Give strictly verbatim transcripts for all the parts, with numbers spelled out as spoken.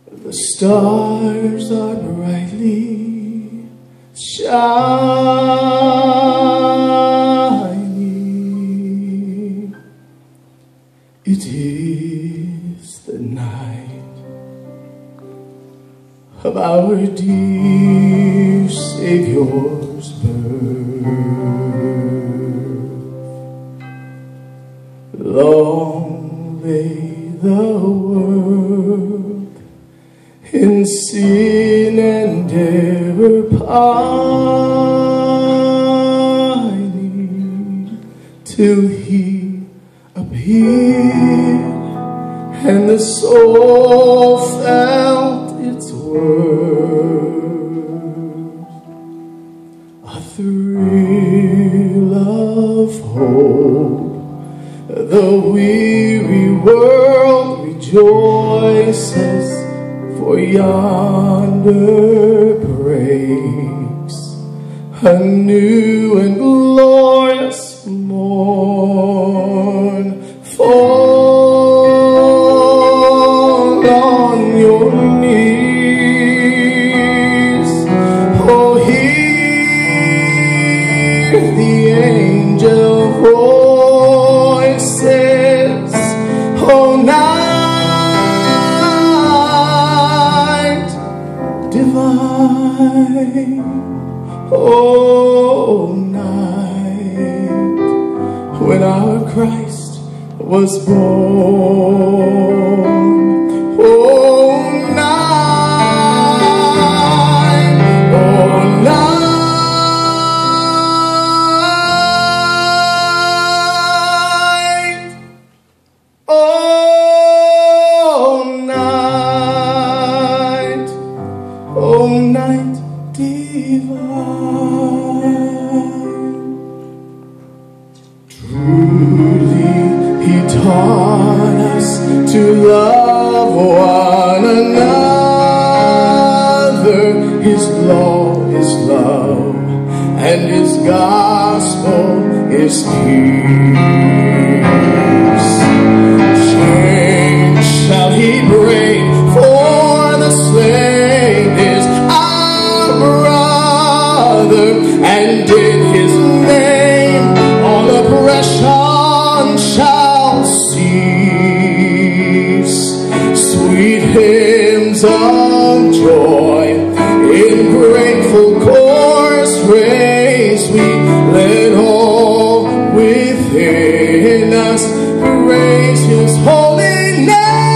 The stars are brightly shining. It is the night of our dear Savior's birth. Long lay the world in sin and error pining, till He appeared and the soul felt its worth. A thrill of hope, the weary world rejoices, for yonder breaks a new and glorious morn. Fall on your knees, oh, hear the angel voices, oh, night divine, oh, night when our Christ was born. Oh, night, oh, night, oh, night, oh, night divine. Truly He taught us to love one another. His law is love, and His gospel is peace. Change shall He bring, for the slave is our brother, and in His name all oppression shall cease. Sweet hymns of joy in grateful chorus raise we, let all within us praise His holy name.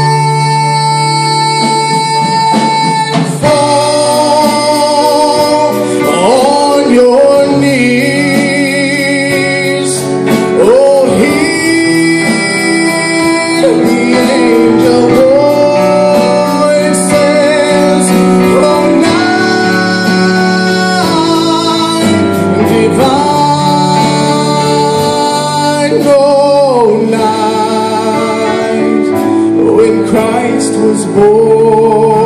Fall on your knees, oh, hear the angel voices, oh, night divine, oh, night when Christ was born.